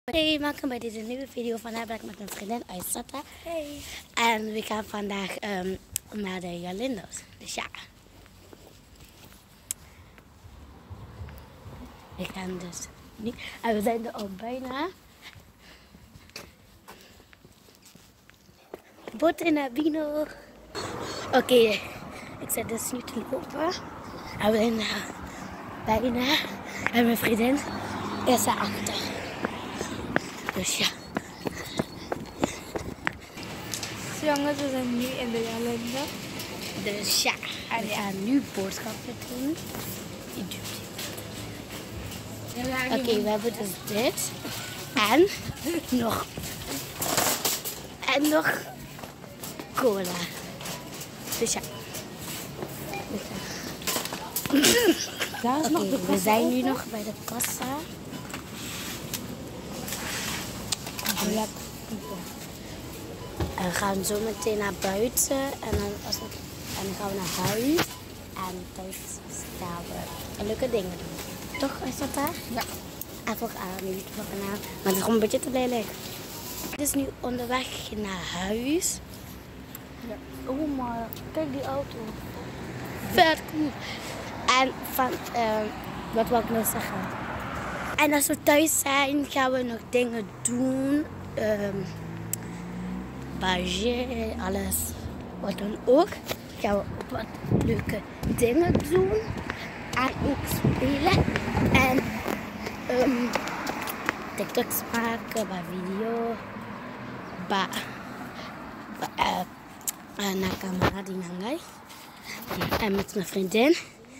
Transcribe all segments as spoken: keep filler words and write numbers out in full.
Hey, welkom bij deze nieuwe video. Vandaag ben ik met mijn vriendin Aysata. Hey. En we gaan vandaag um, naar de Galindo's. Dus ja. We gaan dus nu. En we zijn er al bijna. Botte Nabino. Oké, okay, ik zit dus nu te lopen. En we zijn er bijna. En mijn vriendin is daarachter. Dus ja. Zo jongens, we zijn nu in de Galinde. Dus ja, en we gaan nu boodschappen doen. Oké, okay, we hebben dus dit. En nog. En nog cola. Dus ja. Daar is okay, nog de we zijn nu nog bij de kassa. En we gaan zo meteen naar buiten en dan, als we, en dan gaan we naar huis. En thuis gaan we leuke dingen doen. Toch, is dat daar? Ja. En volg aan, nu voor kanaal. Maar het is gewoon een beetje te lelijk. Het is nu onderweg naar huis. Ja. Oh, maar kijk die auto. Vet cool. En van, uh, wat wil ik nou zeggen? En als we thuis zijn, gaan we nog dingen doen. Um, Bagé, alles. Wat dan ook. Gaan we ook wat leuke dingen doen. En ook spelen. En um, TikToks maken, bij video. Bij uh, uh, naar camera die nangai. En met mijn vriendin.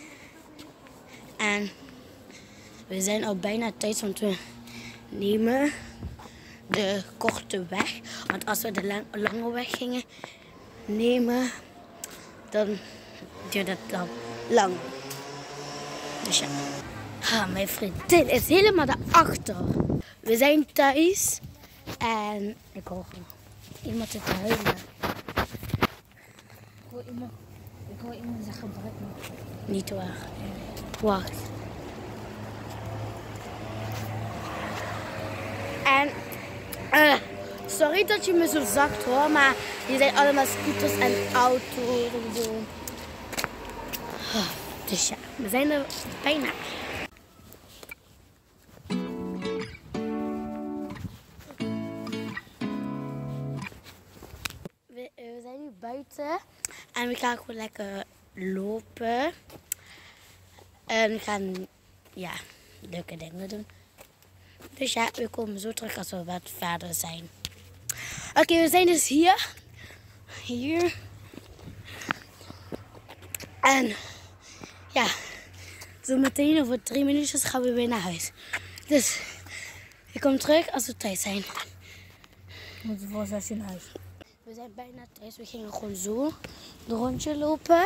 En we zijn al bijna thuis, want we nemen de korte weg. Want als we de lang, lange weg gingen nemen, dan duurde het dan lang. Dus ja. Ah, mijn vriendin is helemaal daarachter. We zijn thuis en ik hoor iemand te huilen. Ik hoor iemand, ik hoor iemand zeggen gebruik me. Niet waar. Wacht. En uh, sorry dat je me zo zacht hoor, maar hier zijn allemaal scooters en auto's en zo. Uh, dus ja, we zijn er bijna. We, uh, we zijn nu buiten en we gaan gewoon lekker lopen. En we gaan ja, leuke dingen doen. Dus ja, we komen zo terug als we wat verder zijn. Oké, okay, we zijn dus hier. Hier. En ja, zo meteen over drie minuutjes gaan we weer naar huis. Dus ik kom terug als we thuis zijn. We moeten voor zes in huis. We zijn bijna thuis. We gingen gewoon zo een rondje lopen.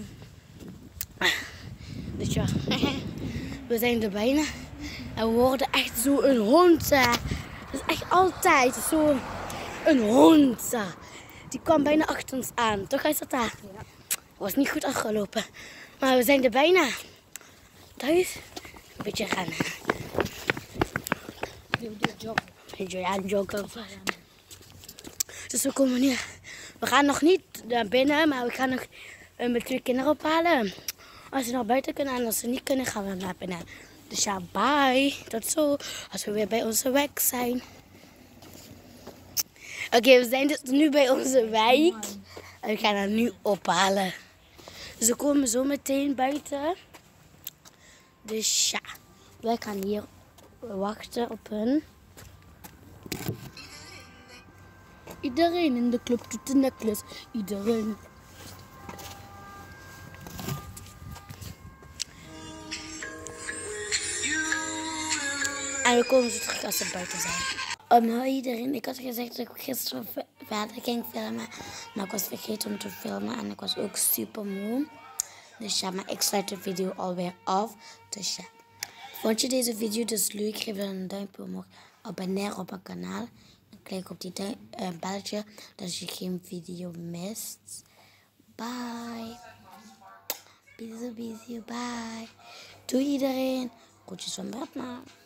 Dus ja, we zijn er bijna. En we hoorden echt zo een hond. Dat is echt altijd zo een hond. Die kwam bijna achter ons aan. Toch is dat daar? Ja. Was niet goed afgelopen. Maar we zijn er bijna. Thuis. Een beetje gaan. Joggen. Ja, joggen. Dus we komen nu. We gaan nog niet naar binnen, maar we gaan nog met twee kinderen ophalen. Als ze naar buiten kunnen en als ze niet kunnen, gaan we naar binnen. Dus ja, bye. Tot zo. Als we weer bij onze wijk zijn. Oké, okay, we zijn dus nu bij onze wijk. En we gaan haar nu ophalen. Dus we komen zo meteen buiten. Dus ja, wij gaan hier wachten op hun. Iedereen in de club doet de necklace. Iedereen. En we komen zo terug als we buiten zijn. Um, hoi iedereen, ik had gezegd dat ik gisteren verder ging filmen. Maar ik was vergeten om te filmen en ik was ook super moe. Dus ja, maar ik sluit de video alweer af. Dus ja. Vond je deze video dus leuk? Geef dan een duimpje omhoog. Abonneer op mijn kanaal. En klik op die uh, belletje, dat je geen video mist. Bye. Bisous, bisous, bye. Doei iedereen. Groetjes van Batman.